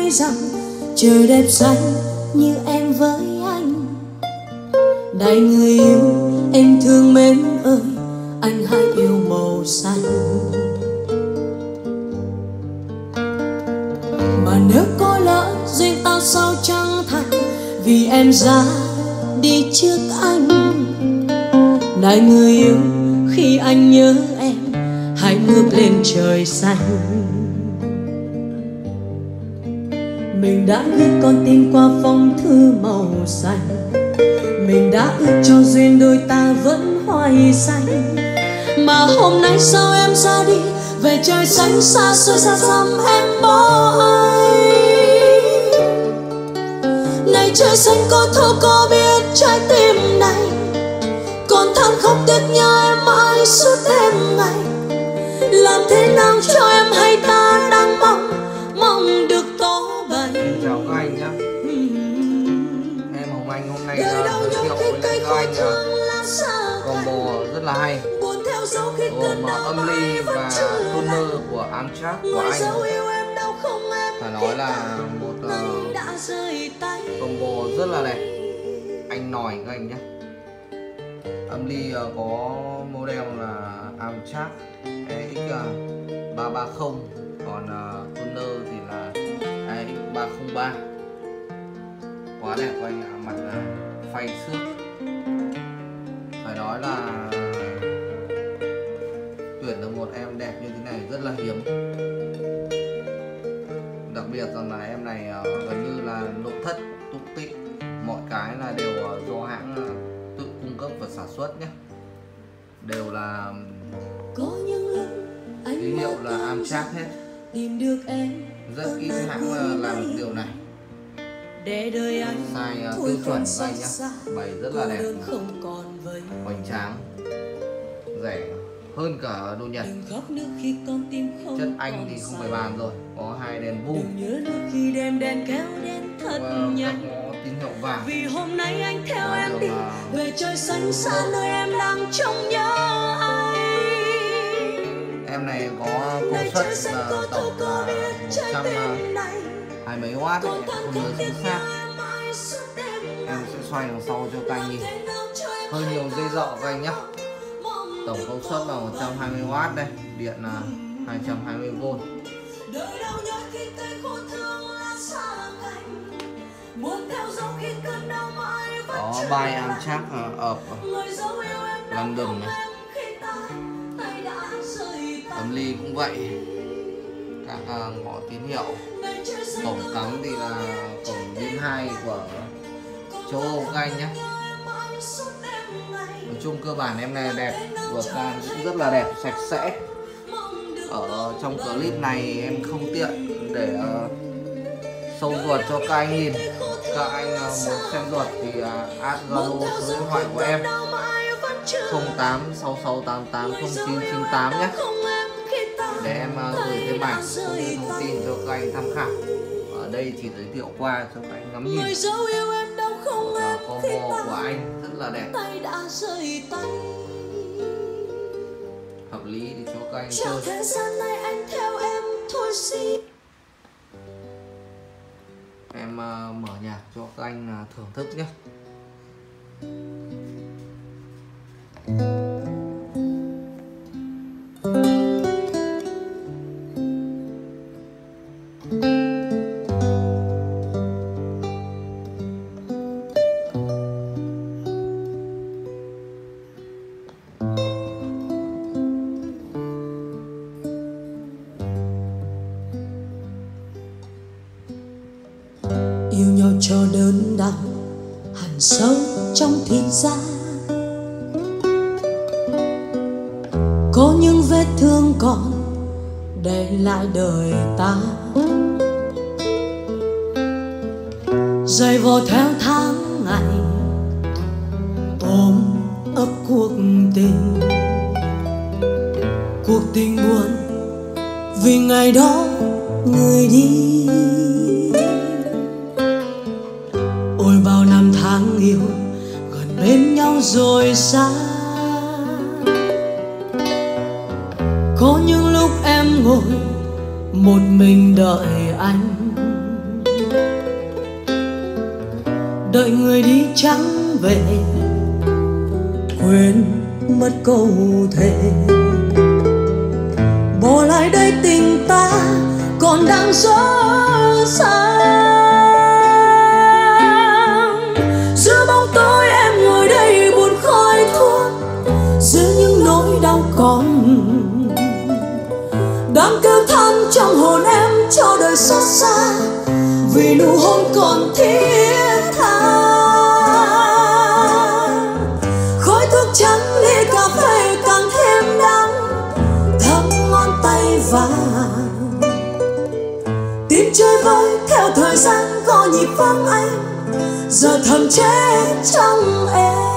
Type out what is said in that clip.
nói rằng trời đẹp xanh như em với anh. Này người yêu em thương mến ơi, anh hãy yêu màu xanh. Mà nếu có lỡ duyên ta sao chẳng thành, vì em ra đi trước anh. Này người yêu khi anh nhớ em, hãy ngước lên trời xanh. Mình đã ước con tim qua phong thư màu xanh, mình đã ước cho duyên đôi ta vẫn hoài xanh. Mà hôm nay sao em ra đi, về trời xanh xa xôi xa xăm em bỏ anh. Này trời xanh có thấu có biết trái tim này, còn than khóc tiếc nhớ em mãi suốt đêm ngày. Làm thế nào cho em hay ta đang mong được tỏ bày. Chào các anh nhé. Em Hồng Anh hôm nay giới thiệu với các anh combo rất là hay, gồm âm ly và toner của Amchak của anh. Phải nói là một combo rất là đẹp, anh nòi các anh nhé. Âm ly có model là Amchak EX330, còn toner thì là EX303. Quá đẹp của anh ạ, mặt là phay xước. Phải nói là tuyển được một em đẹp như thế này rất là hiếm. Đặc biệt rằng là em này gần như là nội thất túc tị, mọi cái là đều do hãng tự cung cấp và sản xuất nhé, đều là ký hiệu là Amchak hết. Rất ít hãng làm được điều này. Size tiêu chuẩn đây nhá, bày rất là đẹp, hoành tráng, rẻ hơn cả đồ Nhật. Chất Anh thì không phải bàn rồi, có 2 đèn vu và có tín hiệu vàng. Vì hôm nay anh theo em đi về trời xanh xa nơi em đang trông nhớ anh. Em này có công suất là tổng là 120 mấy W, không nhớ chính xác. Em sẽ xoay đằng sau cho các anh nhìn, hơi nhiều dây dọ các anh nhé. Tổng công suất là 120W đây, điện là 220V. Có bài Amchak ở London này. Âm ly cũng vậy, các ngõ tín hiệu. Cổng cắm thì là cổng pin 2 của châu Âu các anh nhé. Nói chung cơ bản em này đẹp, vừa can cũng rất là đẹp, sạch sẽ. Ở trong clip này em không tiện để sâu ruột cho các anh nhìn. Các anh muốn xem ruột thì add Zalo số điện thoại của em 0866880998 nhé, để em gửi thêm ảnh cũng như thông tin cho các anh tham khảo. Ở đây chỉ giới thiệu qua cho các anh ngắm nhìn. Combo của anh rất là đẹp, hợp lý để cho các anh chơi. Em mở nhạc cho các anh thưởng thức nhé. Yêu nhau cho đớn đau hằn sâu trong thịt da, có những vết thương còn để lại đời ta. Dày vò theo tháng ngày ôm ấp cuộc tình buồn vì ngày đó người đi. Ôi bao năm tháng yêu gần bên nhau rồi xa, có những lúc em ngồi một mình đợi anh. đợi người đi chẳng về, quên mất câu thề. Bỏ lại đây tình ta còn đang dở dang. Giữa bóng tối em ngồi đây buồn khói thuốc, giữa những nỗi đau còn đang kêu than trong hồn em cho đời xót xa, vì nụ hôn còn thiết tha. Khói thuốc trắng ly cà phê càng thêm đắng, thấm ngón tay vàng. Tim chơi vơi theo thời gian có nhịp vang anh, giờ thầm chết trong em.